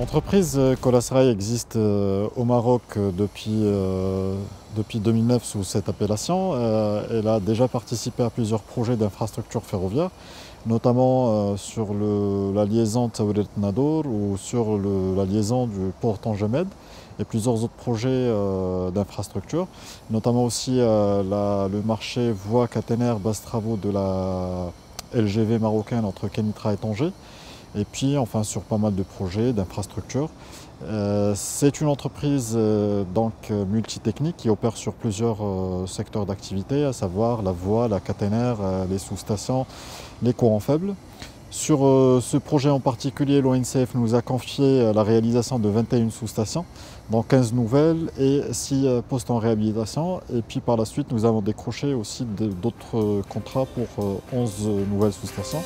L'entreprise Colasrail existe au Maroc depuis 2009 sous cette appellation. Elle a déjà participé à plusieurs projets d'infrastructures ferroviaires, notamment sur la liaison Taouret-Nadour ou sur la liaison du port Tangemed et plusieurs autres projets d'infrastructures, notamment aussi le marché voie caténaire basse travaux de la LGV marocaine entre Kenitra et Tanger. Et puis enfin sur pas mal de projets d'infrastructures. C'est une entreprise multitechnique qui opère sur plusieurs secteurs d'activité, à savoir la voie, la caténaire, les sous-stations, les courants faibles. Sur ce projet en particulier, l'ONCF nous a confié la réalisation de 21 sous-stations, dont 15 nouvelles et 6 postes en réhabilitation. Et puis par la suite, nous avons décroché aussi d'autres contrats pour 11 nouvelles sous-stations.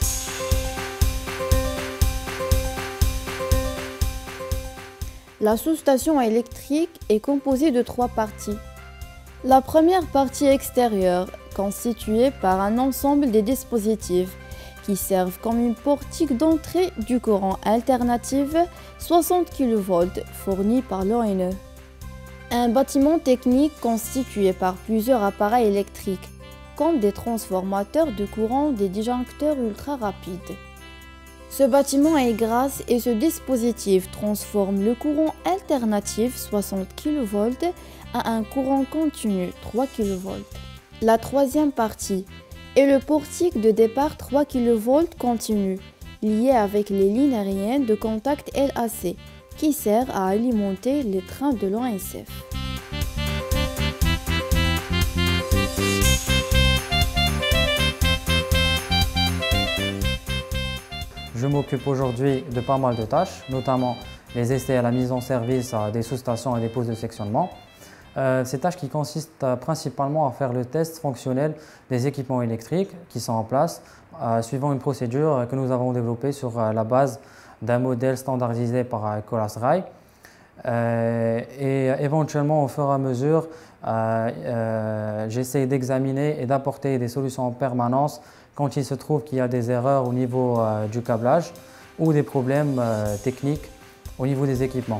La sous-station électrique est composée de 3 parties. La première partie extérieure, constituée par un ensemble des dispositifs qui servent comme une portique d'entrée du courant alternatif 60 kV fourni par l'ONE. Un bâtiment technique constitué par plusieurs appareils électriques, comme des transformateurs de courant, des disjoncteurs ultra rapides. Ce bâtiment est grasse et ce dispositif transforme le courant alternatif 60 kV à un courant continu 3 kV. La troisième partie est le portique de départ 3 kV continu, lié avec les lignes aériennes de contact LAC, qui sert à alimenter les trains de l'ONCF. Je m'occupe aujourd'hui de pas mal de tâches, notamment les essais à la mise en service des sous-stations et des postes de sectionnement. Ces tâches qui consistent principalement à faire le test fonctionnel des équipements électriques qui sont en place, suivant une procédure que nous avons développée sur la base d'un modèle standardisé par Colasrail. Et éventuellement, au fur et à mesure, j'essaie d'examiner et d'apporter des solutions en permanence quand il se trouve qu'il y a des erreurs au niveau du câblage ou des problèmes techniques au niveau des équipements.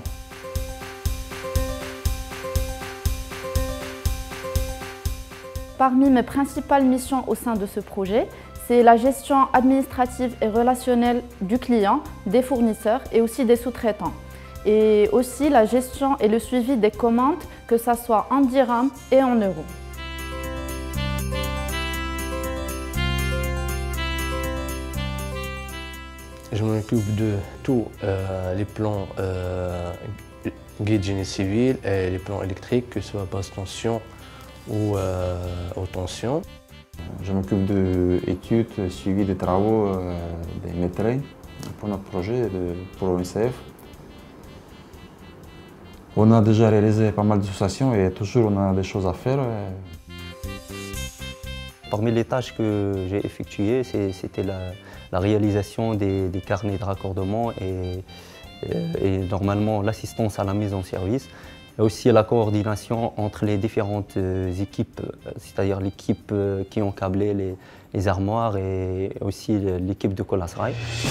Parmi mes principales missions au sein de ce projet, c'est la gestion administrative et relationnelle du client, des fournisseurs et aussi des sous-traitants. Et aussi la gestion et le suivi des commandes, que ce soit en dirhams et en euros. Je m'occupe de tous les plans guide génie civil et les plans électriques, que ce soit basse tension ou haute tension. Je m'occupe de études, suivi des travaux des maîtres pour notre projet pour l'ONCF. On a déjà réalisé pas mal de sous-stations et toujours on a des choses à faire. Parmi les tâches que j'ai effectuées, c'était la réalisation des carnets de raccordement et normalement l'assistance à la mise en service. Et aussi la coordination entre les différentes équipes, c'est-à-dire l'équipe qui ont câblé les armoires et aussi l'équipe de Colasrail.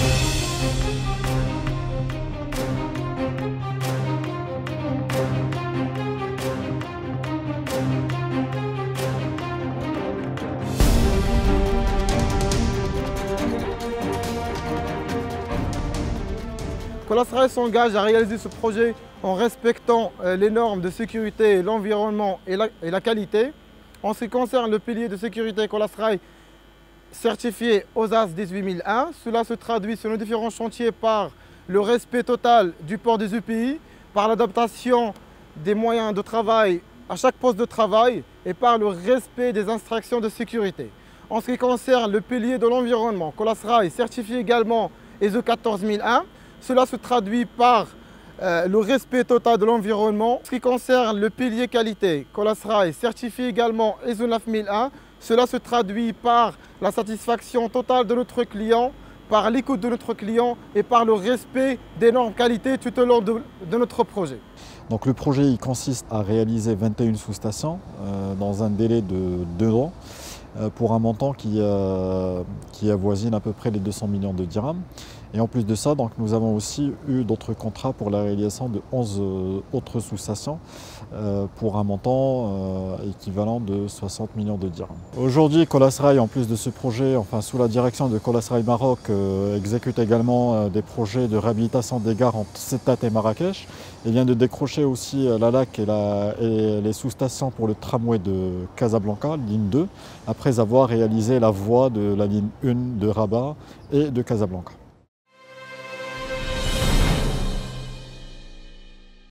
Colasrail s'engage à réaliser ce projet en respectant les normes de sécurité, l'environnement et la qualité. En ce qui concerne le pilier de sécurité Colasrail certifié OSAS 18001, cela se traduit sur nos différents chantiers par le respect total du port des EPI, par l'adaptation des moyens de travail à chaque poste de travail et par le respect des instructions de sécurité. En ce qui concerne le pilier de l'environnement, Colasrail certifié également ISO 14001, cela se traduit par le respect total de l'environnement. En ce qui concerne le pilier qualité, Colasrail certifié également ISO 9001, cela se traduit par la satisfaction totale de notre client, par l'écoute de notre client et par le respect des normes qualité tout au long de notre projet. Donc le projet il consiste à réaliser 21 sous-stations dans un délai de 2 ans pour un montant qui avoisine à peu près les 200 millions de dirhams. Et en plus de ça, donc, nous avons aussi eu d'autres contrats pour la réalisation de 11 autres sous-stations pour un montant équivalent de 60 millions de dirhams. Aujourd'hui, Colas Rail, en plus de ce projet, enfin sous la direction de Colas Rail Maroc, exécute également des projets de réhabilitation des gares entre Settat et Marrakech. Il vient de décrocher aussi la LAC et les sous-stations pour le tramway de Casablanca, ligne 2, après avoir réalisé la voie de la ligne 1 de Rabat et de Casablanca.